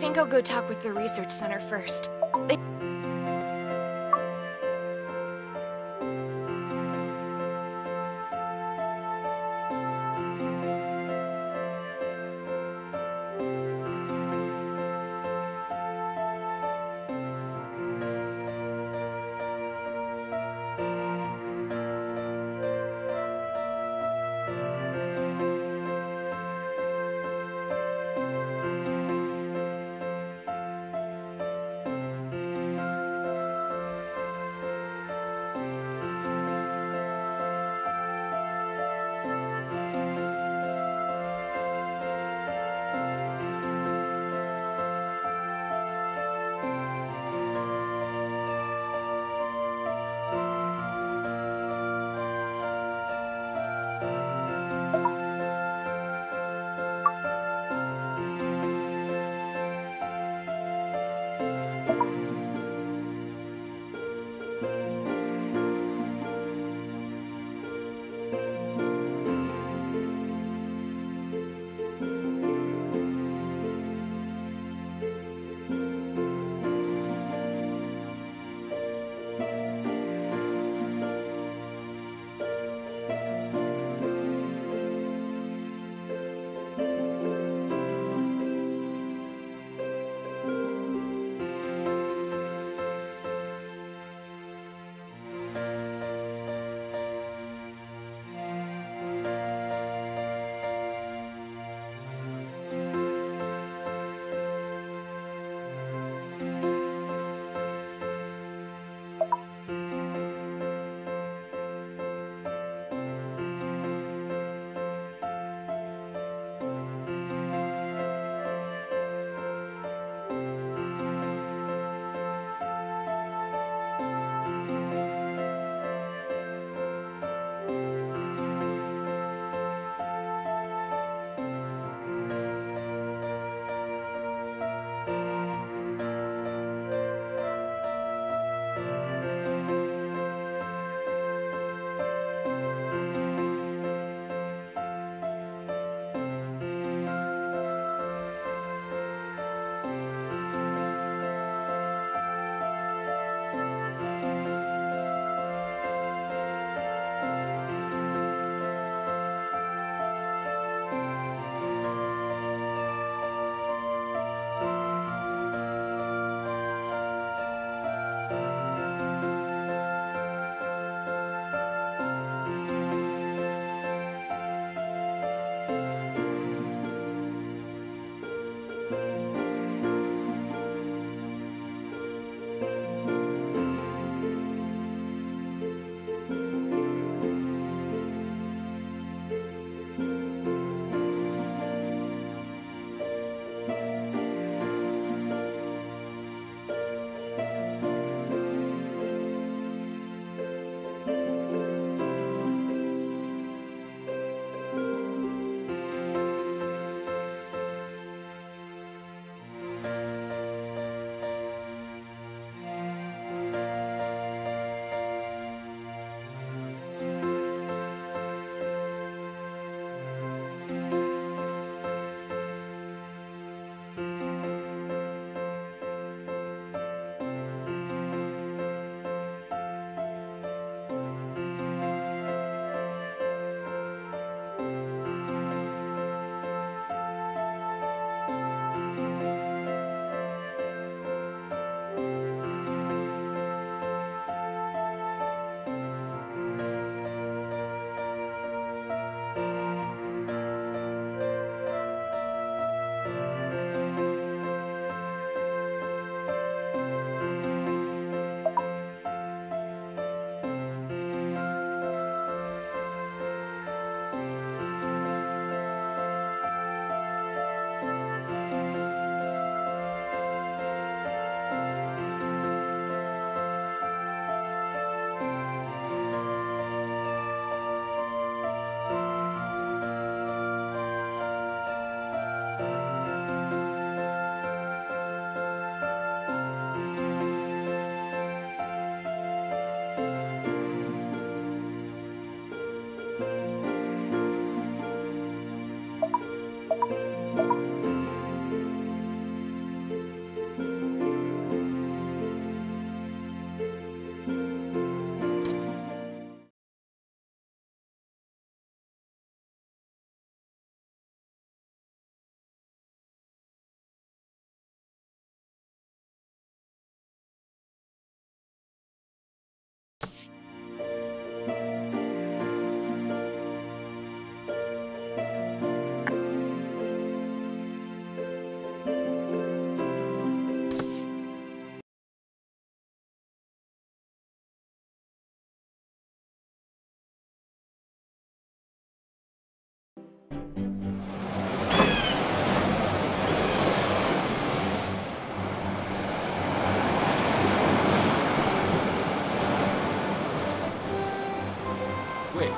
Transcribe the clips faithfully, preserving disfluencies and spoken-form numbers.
think I'll go talk with the research center first. They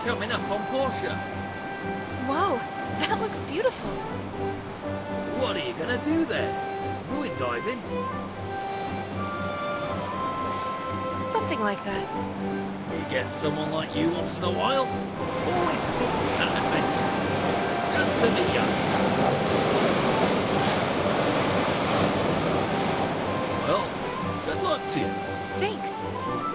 coming up on Portia. Whoa, that looks beautiful. What are you gonna do there? Ruin diving? Something like that. You get someone like you once in a while. Always seeking that adventure. Good to me, young. Well, good luck to you. Thanks.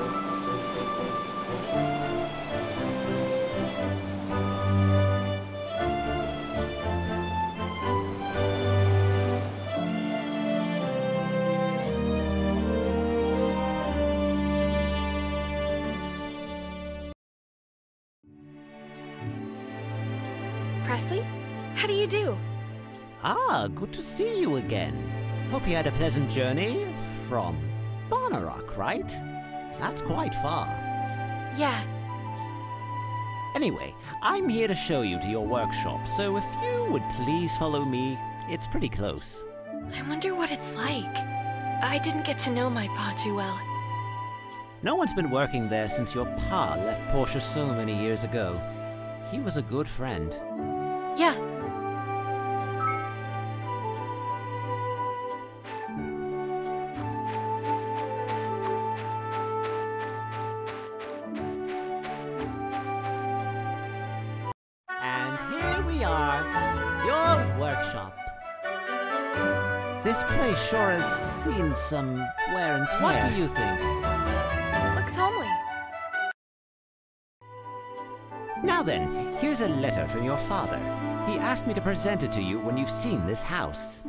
Presley, how do you do? Ah, good to see you again. Hope you had a pleasant journey from Barnarock, right? That's quite far. Yeah. Anyway, I'm here to show you to your workshop, so if you would please follow me, it's pretty close. I wonder what it's like. I didn't get to know my pa too well. No one's been working there since your pa left Portia so many years ago. He was a good friend. Yeah. And here we are, your workshop. This place sure has seen some wear and tear. What do you think? Looks homely. Now then, here's a letter from your father. He asked me to present it to you when you've seen this house.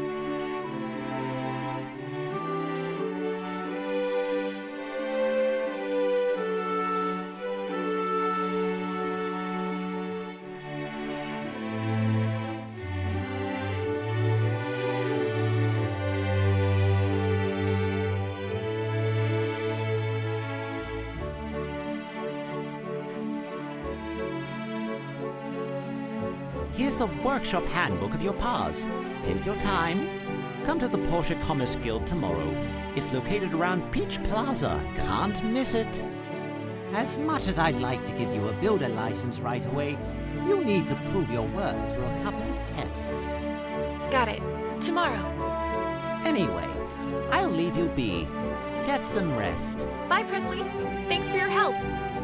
Here's the workshop handbook of your pa's. Take your time. Come to the Portia Commerce Guild tomorrow. It's located around Peach Plaza. Can't miss it. As much as I'd like to give you a builder license right away, you need to prove your worth through a couple of tests. Got it. Tomorrow. Anyway, I'll leave you be. Get some rest. Bye, Presley. Thanks for your help.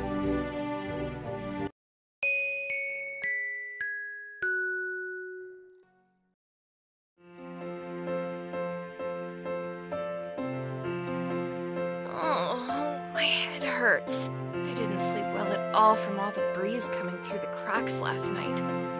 Oh, my head hurts. I didn't sleep well at all from all the breeze coming through the cracks last night.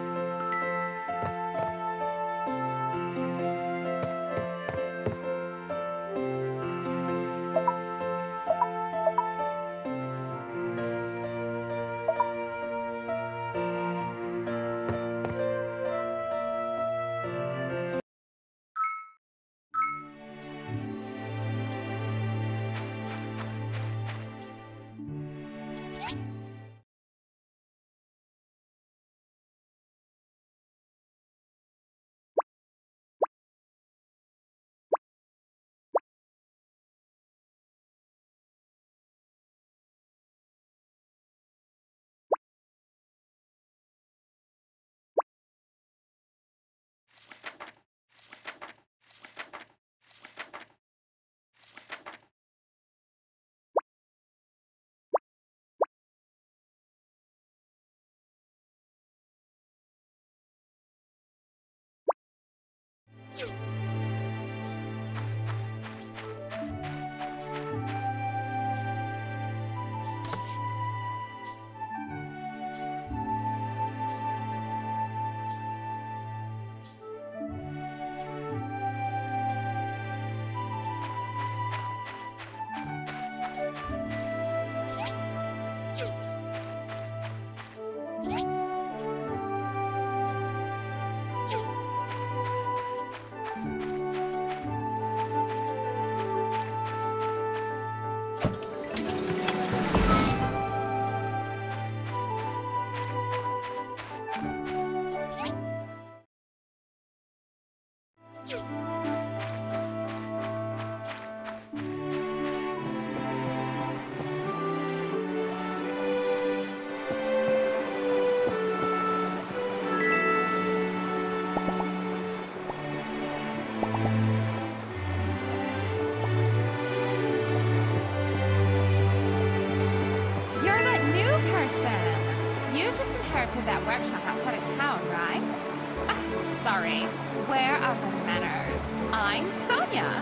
just inherited that workshop outside of town, right? Ah, sorry. Where are the manners? I'm Sonia.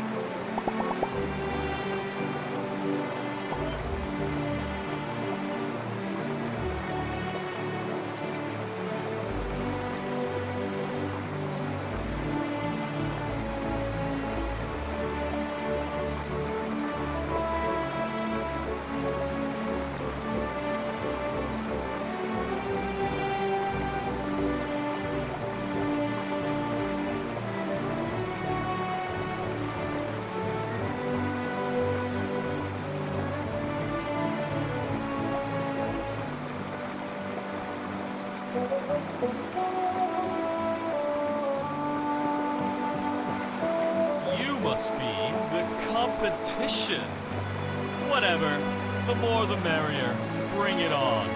You must be the competition. Whatever. The more the merrier. Bring it on.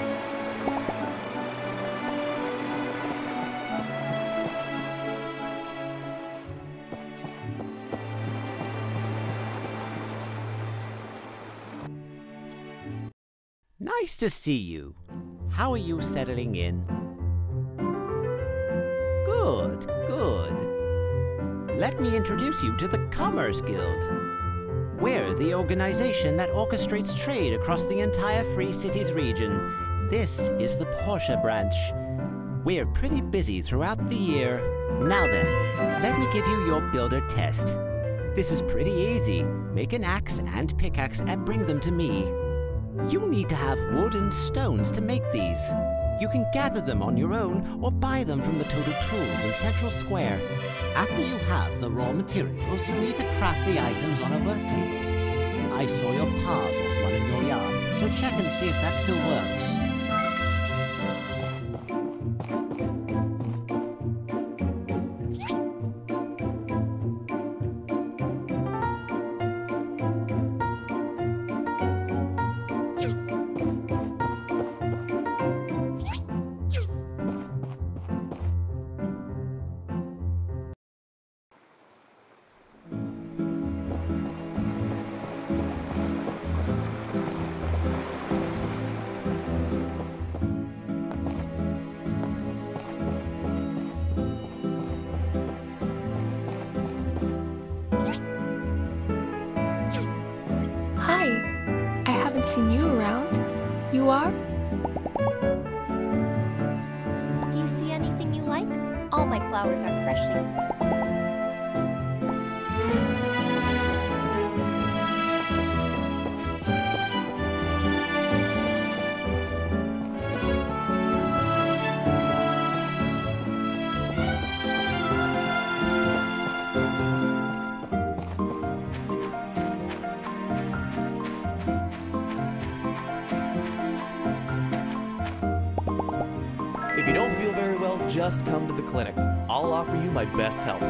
Nice to see you. How are you settling in? Good, good. Let me introduce you to the Commerce Guild. We're the organization that orchestrates trade across the entire Free Cities region. This is the Portia branch. We're pretty busy throughout the year. Now then, let me give you your builder test. This is pretty easy. Make an axe and pickaxe and bring them to me. You need to have wood and stones to make these. You can gather them on your own or buy them from the Total Tools in Central Square. After you have the raw materials, you need to craft the items on a work table. I saw your paws on one in your yard, so check and see if that still works. Seen you around. You are? Do you see anything you like? All my flowers are freshly. If you don't feel very well, just come to the clinic. I'll offer you my best help.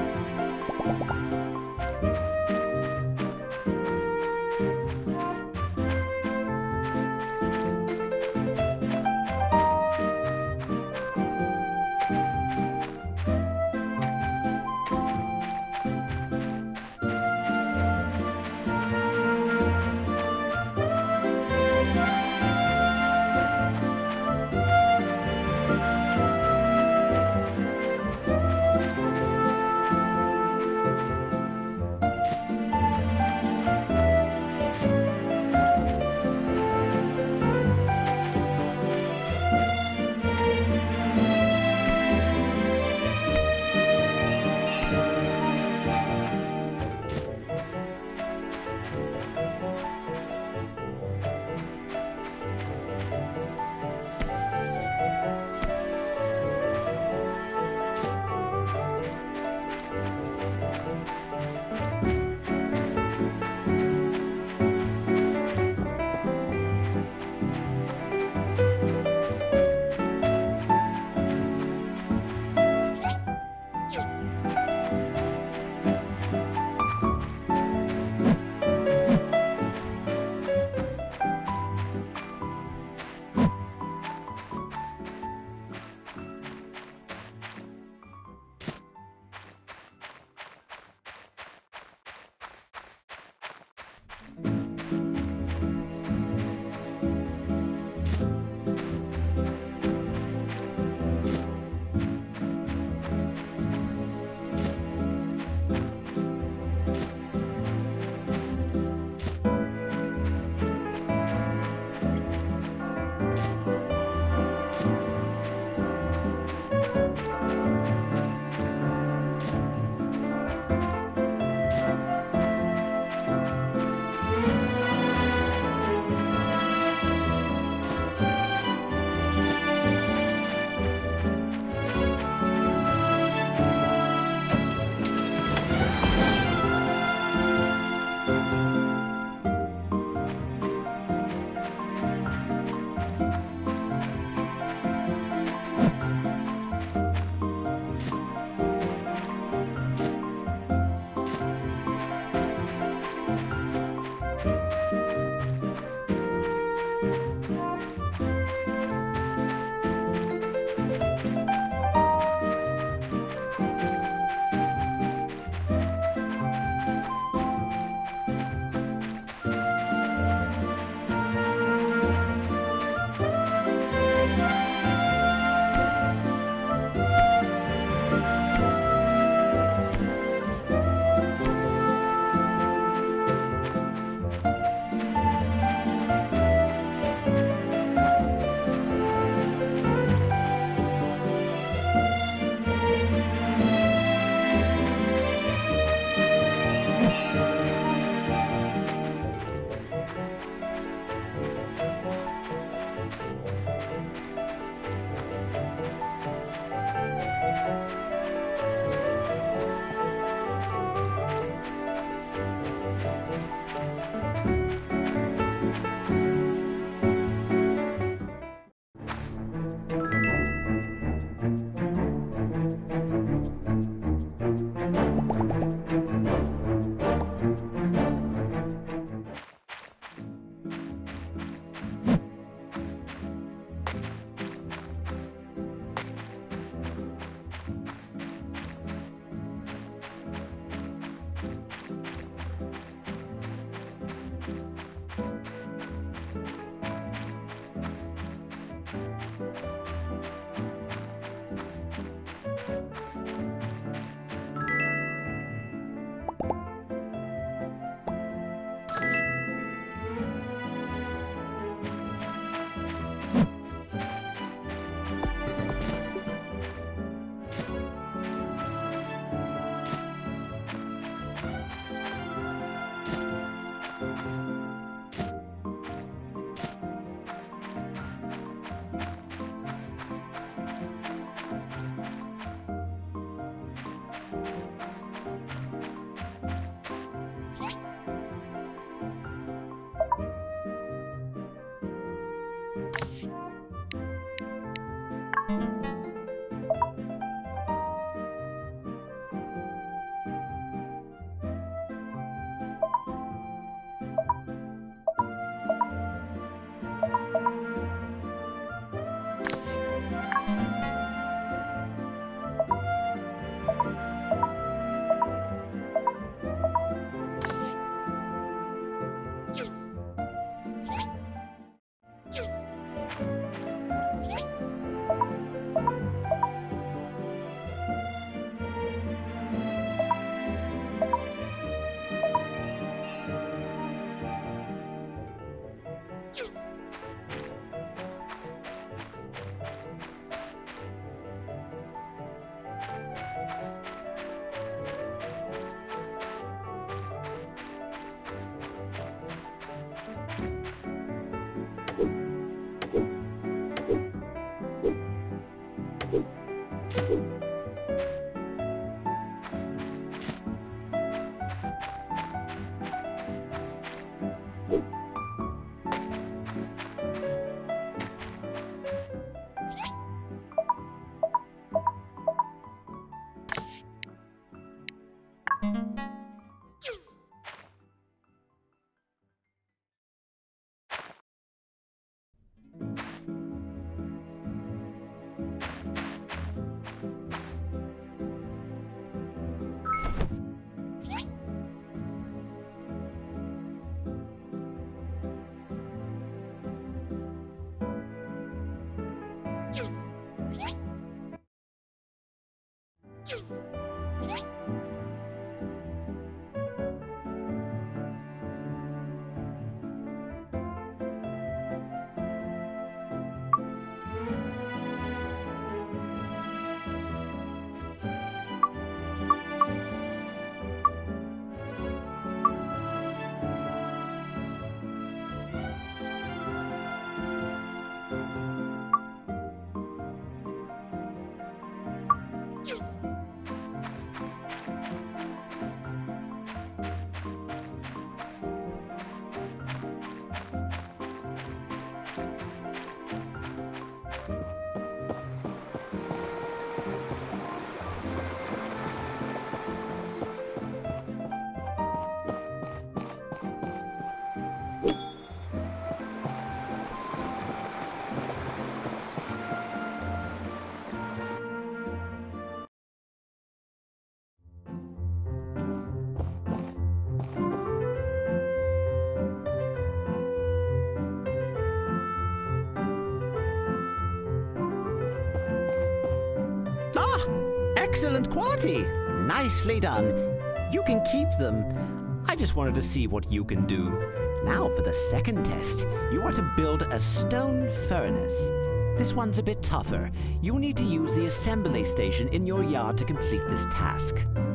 Excellent quality! Nicely done. You can keep them. I just wanted to see what you can do. Now for the second test. You are to build a stone furnace. This one's a bit tougher. You'll need to use the assembly station in your yard to complete this task.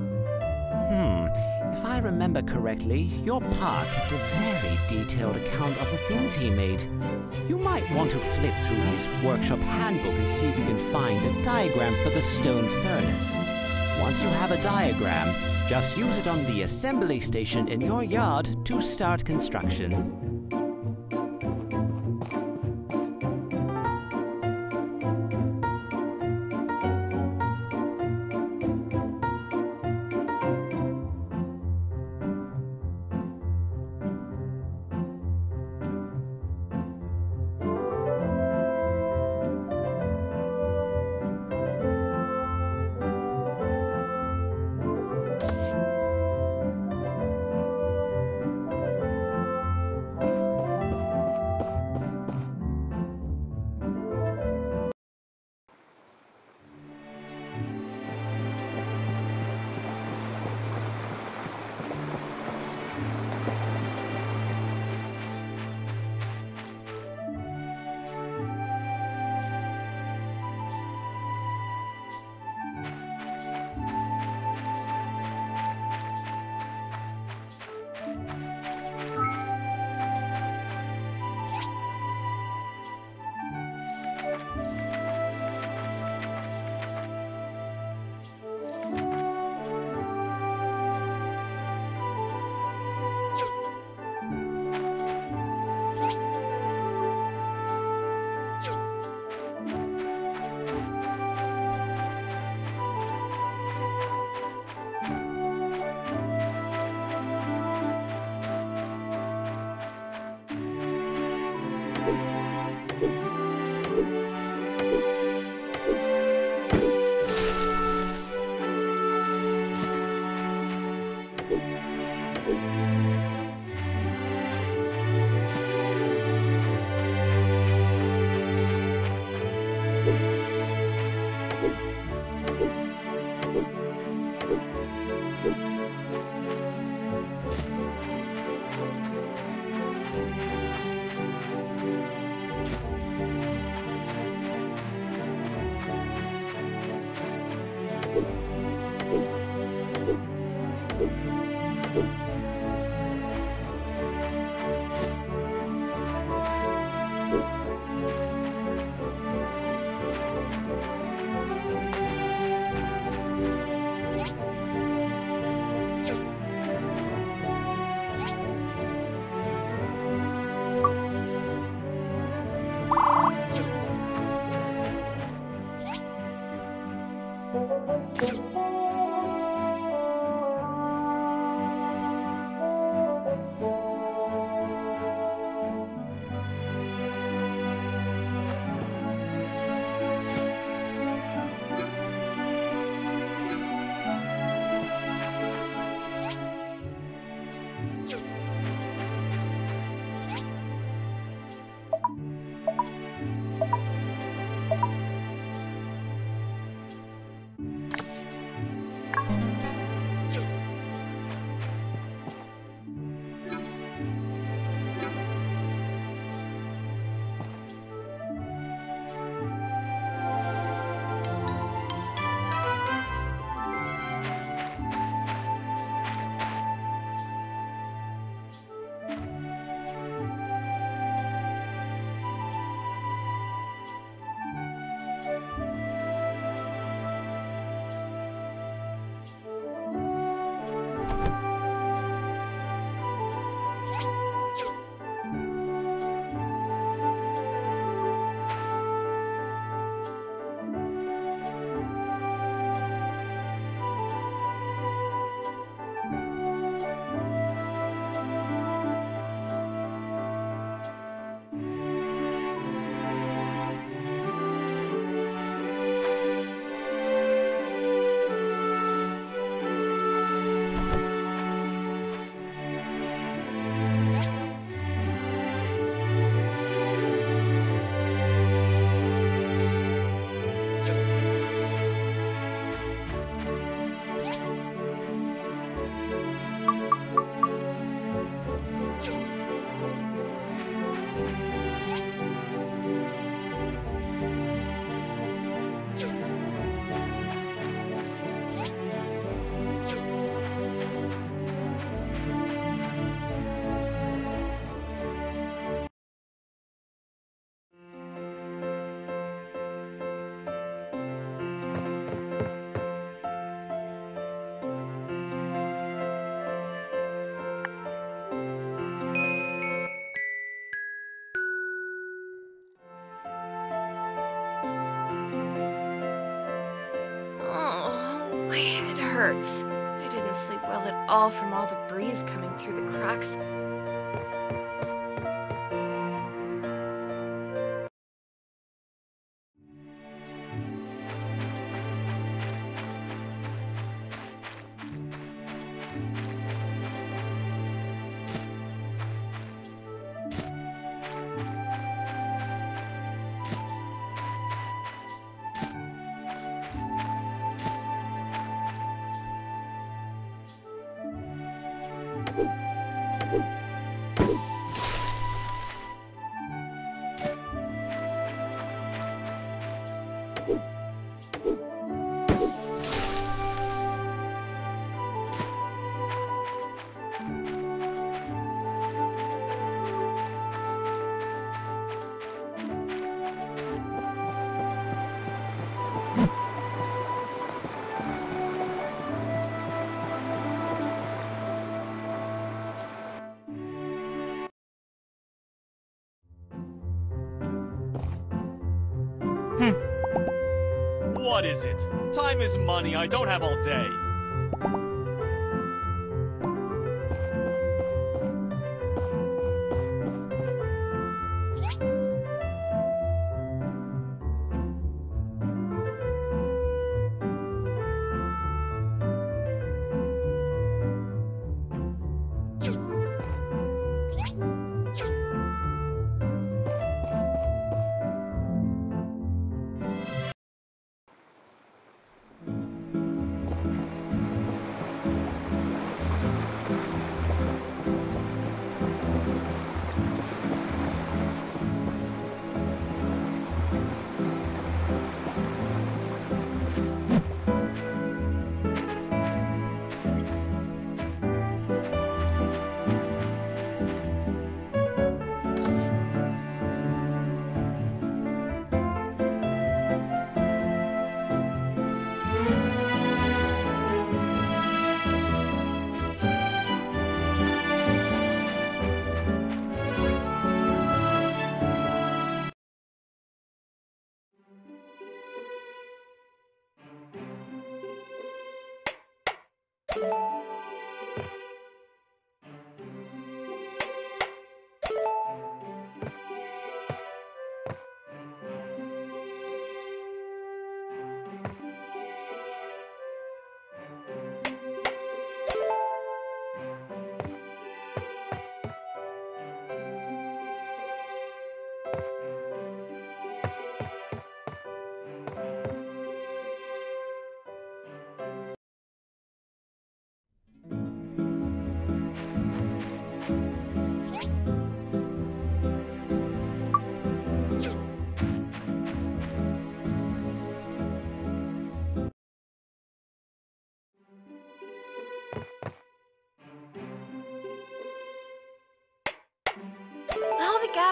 Hmm, if I remember correctly, your pa kept a very detailed account of the things he made. You might want to flip through his workshop handbook and see if you can find a diagram for the stone furnace. Once you have a diagram, just use it on the assembly station in your yard to start construction. My head hurts. I didn't sleep well at all from all the breeze coming through the cracks. What is it? Time is money. I don't have all day.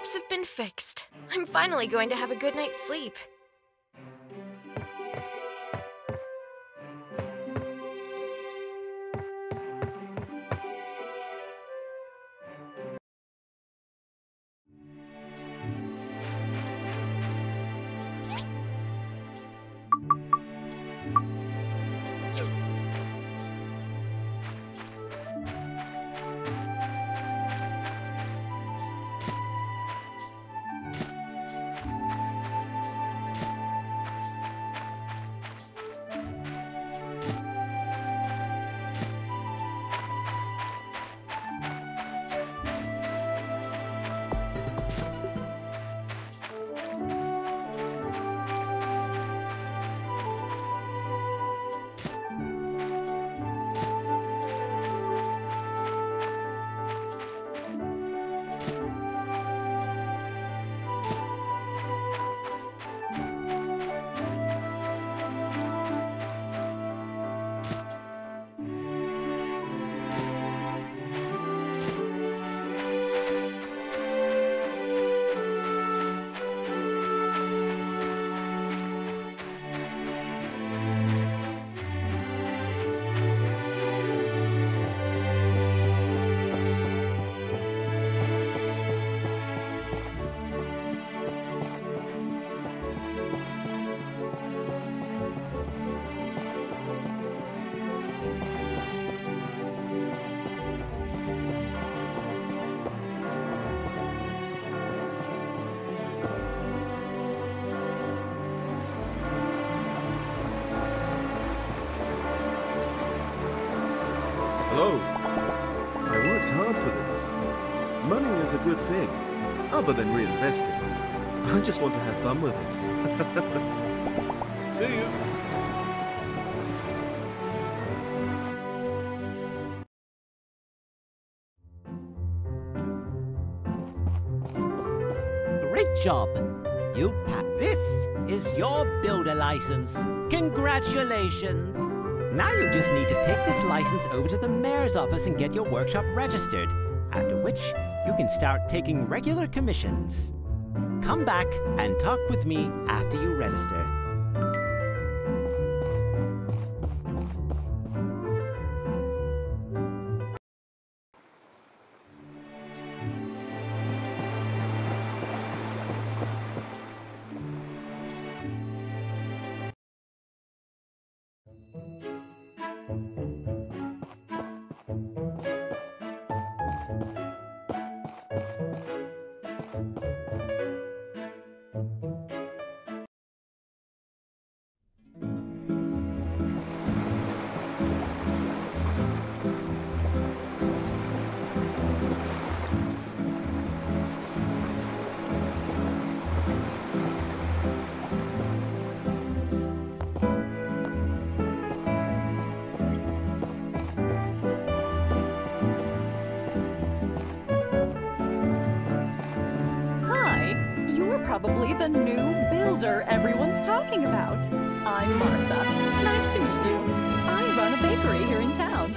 traps have been fixed. I'm finally going to have a good night's sleep. Hello. I worked hard for this. Money is a good thing, other than reinvesting. I just want to have fun with it. See you. Great job. You pa- This is your builder license. Congratulations! Now you just need to take this license over to the mayor's office and get your workshop registered, after which you can start taking regular commissions. Come back and talk with me after you register. Probably the new builder everyone's talking about. I'm Martha. Nice to meet you. I run a bakery here in town.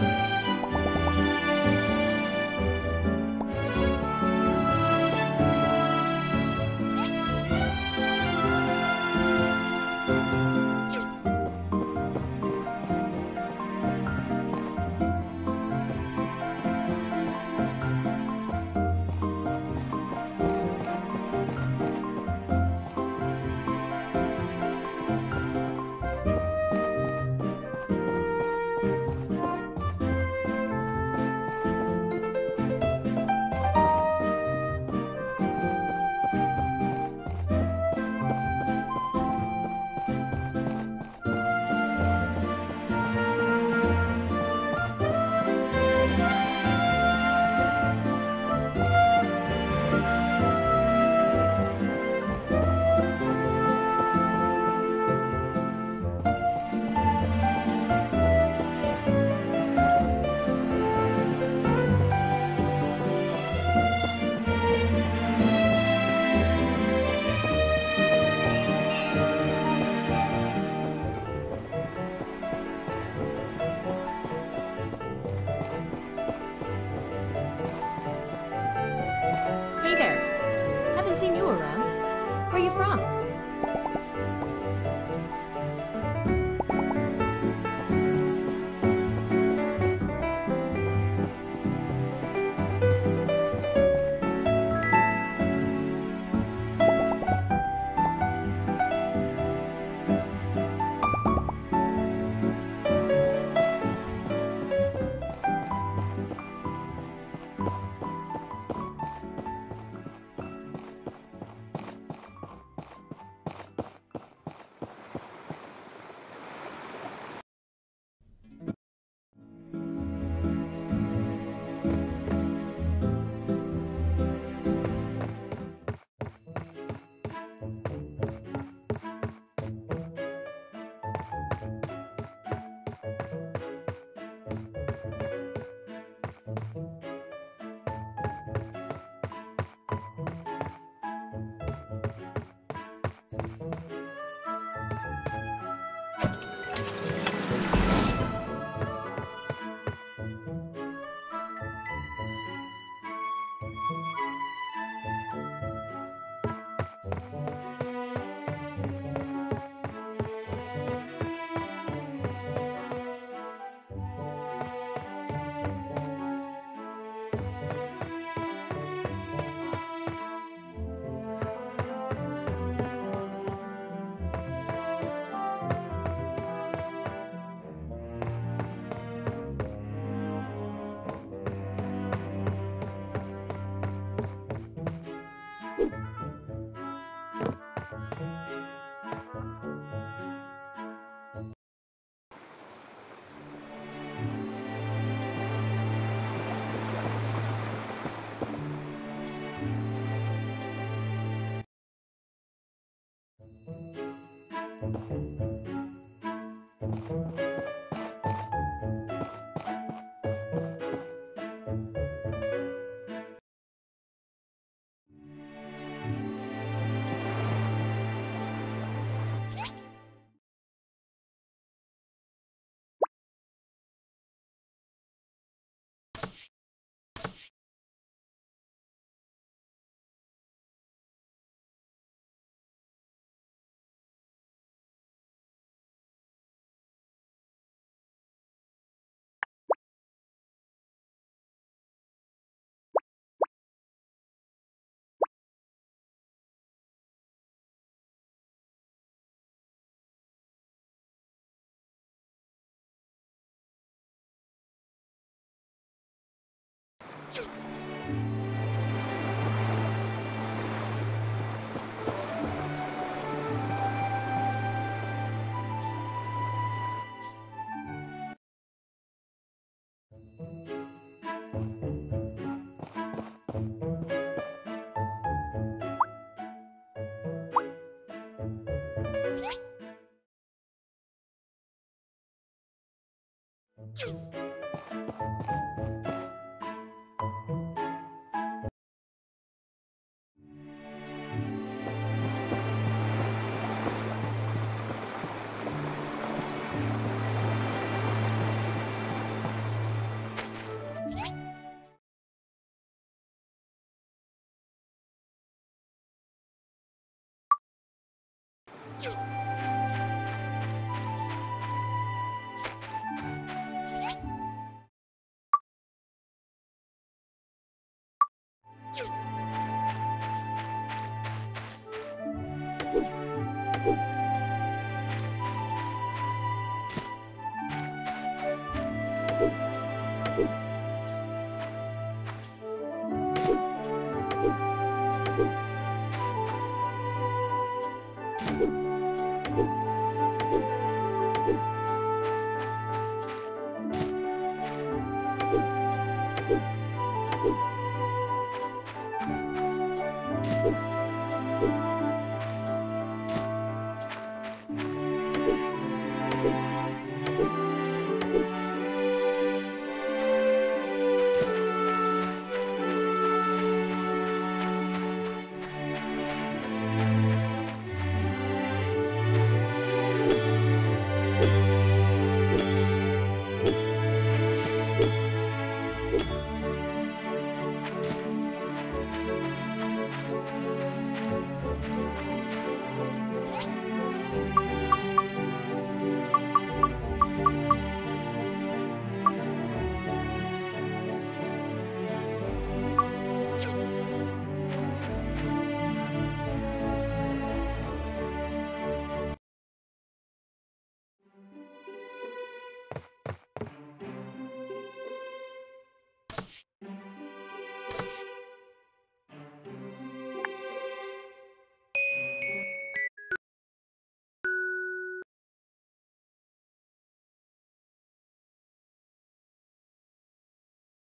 You